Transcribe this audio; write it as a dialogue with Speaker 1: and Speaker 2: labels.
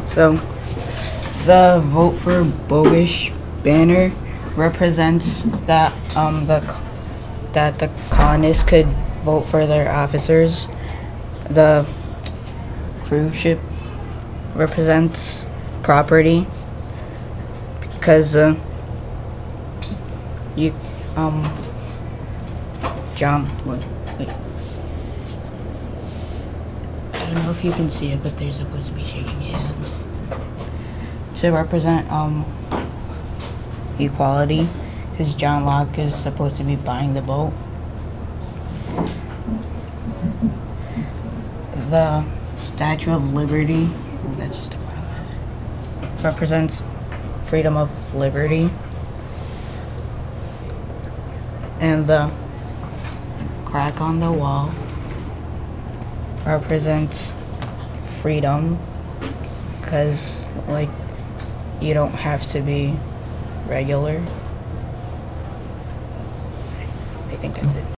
Speaker 1: So, the vote for bogus banner represents that the colonists could vote for their officers. The cruise ship represents property because you John, wait. I don't know if you can see it, but they're supposed to be shaking hands to represent equality, because John Locke is supposed to be buying the boat. The Statue of Liberty, that's just a part of it, represents freedom of liberty. And the crack on the wall represents freedom, because like you don't have to be regular. I think that's it.